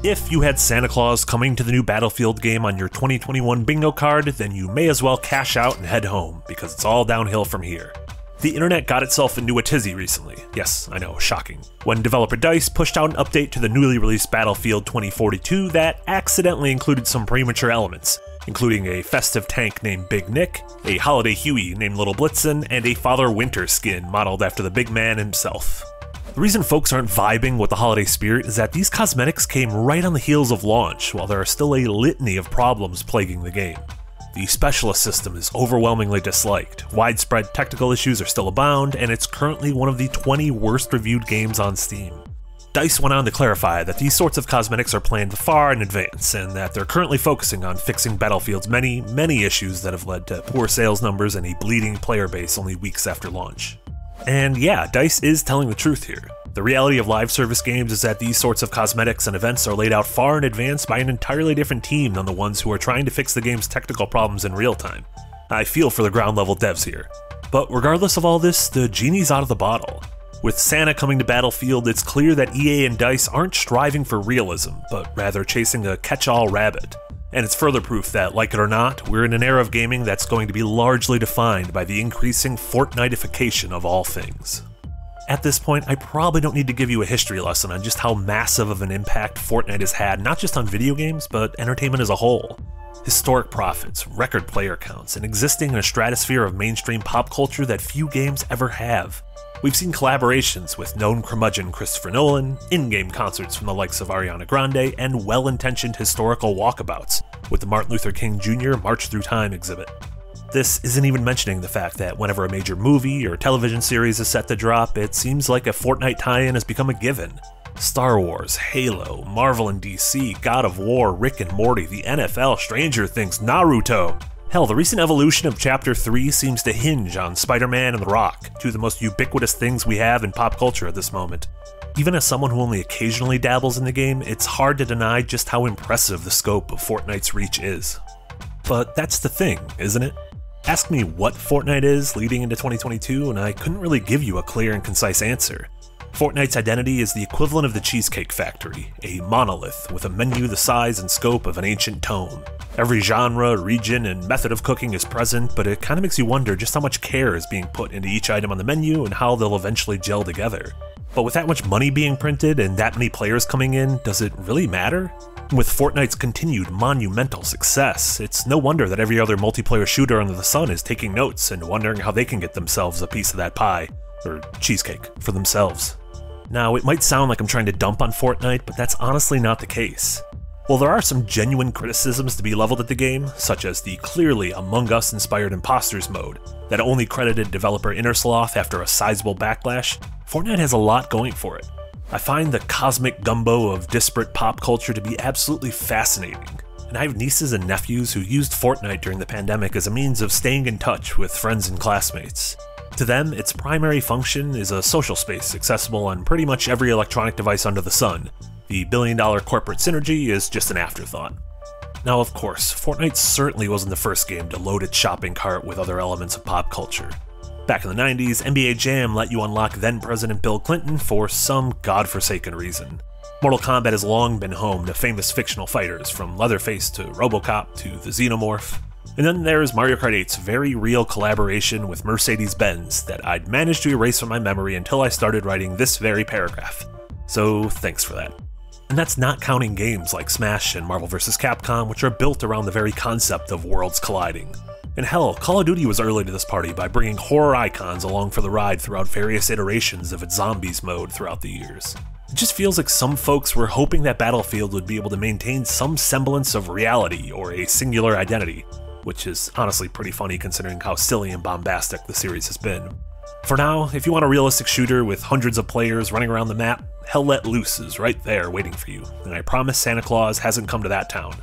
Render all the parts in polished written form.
If you had Santa Claus coming to the new Battlefield game on your 2021 bingo card, then you may as well cash out and head home, because it's all downhill from here. The internet got itself into a tizzy recently. Yes, I know, shocking. When developer DICE pushed out an update to the newly released Battlefield 2042 that accidentally included some premature elements, including a festive tank named Big Nick, a holiday Huey named Little Blitzen, and a Father Winter skin modeled after the big man himself. The reason folks aren't vibing with the holiday spirit is that these cosmetics came right on the heels of launch, while there are still a litany of problems plaguing the game. The specialist system is overwhelmingly disliked, widespread technical issues are still abound, and it's currently one of the 20 worst reviewed games on Steam. DICE went on to clarify that these sorts of cosmetics are planned far in advance, and that they're currently focusing on fixing Battlefield's many issues that have led to poor sales numbers and a bleeding player base only weeks after launch. And yeah, DICE is telling the truth here. The reality of live service games is that these sorts of cosmetics and events are laid out far in advance by an entirely different team than the ones who are trying to fix the game's technical problems in real time. I feel for the ground level devs here. But regardless of all this, the genie's out of the bottle. With Santa coming to Battlefield, it's clear that EA and DICE aren't striving for realism, but rather chasing a catch-all rabbit. And it's further proof that, like it or not, we're in an era of gaming that's going to be largely defined by the increasing Fortnite-ification of all things. At this point, I probably don't need to give you a history lesson on just how massive of an impact Fortnite has had, not just on video games, but entertainment as a whole. Historic profits, record player counts, and existing in a stratosphere of mainstream pop culture that few games ever have. We've seen collaborations with known curmudgeon Christopher Nolan, in-game concerts from the likes of Ariana Grande, and well-intentioned historical walkabouts, with the Martin Luther King Jr. March Through Time exhibit. This isn't even mentioning the fact that whenever a major movie or television series is set to drop, it seems like a Fortnite tie-in has become a given. Star Wars, Halo, Marvel and DC, God of War, Rick and Morty, the NFL, Stranger Things, Naruto. Hell, the recent evolution of Chapter 3 seems to hinge on Spider-Man and The Rock, two of the most ubiquitous things we have in pop culture at this moment. Even as someone who only occasionally dabbles in the game, it's hard to deny just how impressive the scope of Fortnite's reach is. But that's the thing, isn't it? Ask me what Fortnite is leading into 2022, and I couldn't really give you a clear and concise answer. Fortnite's identity is the equivalent of the Cheesecake Factory, a monolith with a menu the size and scope of an ancient tome. Every genre, region, and method of cooking is present, but it kinda makes you wonder just how much care is being put into each item on the menu and how they'll eventually gel together. But with that much money being printed and that many players coming in, does it really matter? With Fortnite's continued monumental success, it's no wonder that every other multiplayer shooter under the sun is taking notes and wondering how they can get themselves a piece of that pie, or cheesecake, for themselves. Now, it might sound like I'm trying to dump on Fortnite, but that's honestly not the case. While there are some genuine criticisms to be leveled at the game, such as the clearly Among Us-inspired Imposters mode that only credited developer Innersloth after a sizable backlash, Fortnite has a lot going for it. I find the cosmic gumbo of disparate pop culture to be absolutely fascinating, and I have nieces and nephews who used Fortnite during the pandemic as a means of staying in touch with friends and classmates. To them, its primary function is a social space accessible on pretty much every electronic device under the sun. The billion-dollar corporate synergy is just an afterthought. Now, of course, Fortnite certainly wasn't the first game to load its shopping cart with other elements of pop culture. Back in the 90s, NBA Jam let you unlock then-President Bill Clinton for some godforsaken reason. Mortal Kombat has long been home to famous fictional fighters, from Leatherface to RoboCop to the Xenomorph. And then there's Mario Kart 8's very real collaboration with Mercedes-Benz that I'd managed to erase from my memory until I started writing this very paragraph. So thanks for that. And that's not counting games like Smash and Marvel vs. Capcom, which are built around the very concept of worlds colliding. And hell, Call of Duty was early to this party by bringing horror icons along for the ride throughout various iterations of its zombies mode throughout the years. It just feels like some folks were hoping that Battlefield would be able to maintain some semblance of reality or a singular identity, which is honestly pretty funny considering how silly and bombastic the series has been. For now, if you want a realistic shooter with hundreds of players running around the map, Hell Let Loose is right there waiting for you, and I promise Santa Claus hasn't come to that town.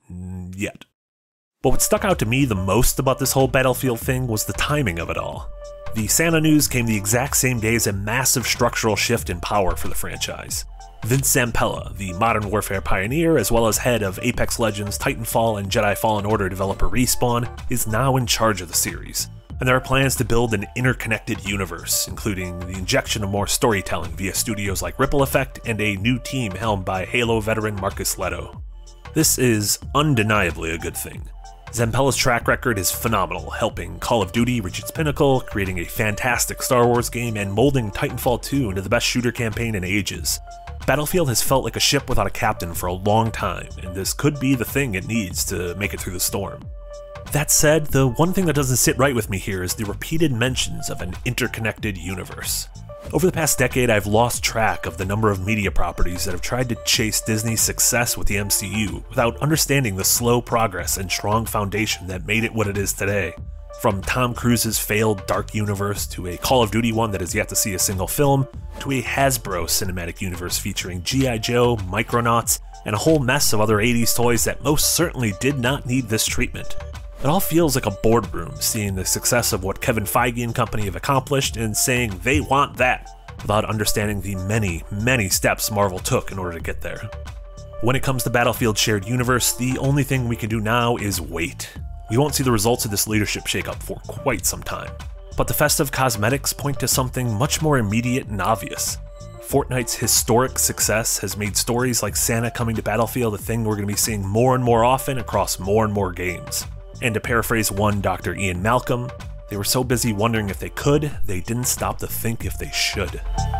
Yet. But what stuck out to me the most about this whole Battlefield thing was the timing of it all. The Santa news came the exact same day as a massive structural shift in power for the franchise. Vince Zampella, the Modern Warfare pioneer as well as head of Apex Legends, Titanfall, and Jedi Fallen Order developer Respawn, is now in charge of the series. And there are plans to build an interconnected universe, including the injection of more storytelling via studios like Ripple Effect and a new team helmed by Halo veteran Marcus Leto. This is undeniably a good thing. Zampella's track record is phenomenal, helping Call of Duty reach its pinnacle, creating a fantastic Star Wars game, and molding Titanfall 2 into the best shooter campaign in ages. Battlefield has felt like a ship without a captain for a long time, and this could be the thing it needs to make it through the storm. That said, the one thing that doesn't sit right with me here is the repeated mentions of an interconnected universe. Over the past decade, I've lost track of the number of media properties that have tried to chase Disney's success with the MCU without understanding the slow progress and strong foundation that made it what it is today. From Tom Cruise's failed Dark Universe to a Call of Duty one that has yet to see a single film, to a Hasbro cinematic universe featuring G.I. Joe, Micronauts, and a whole mess of other 80s toys that most certainly did not need this treatment. It all feels like a boardroom, seeing the success of what Kevin Feige and company have accomplished and saying they want that, without understanding the many steps Marvel took in order to get there. When it comes to Battlefield Shared Universe, the only thing we can do now is wait. We won't see the results of this leadership shakeup for quite some time. But the festive cosmetics point to something much more immediate and obvious. Fortnite's historic success has made stories like Santa coming to Battlefield a thing we're going to be seeing more and more often across more and more games. And to paraphrase one Dr. Ian Malcolm, they were so busy wondering if they could, they didn't stop to think if they should.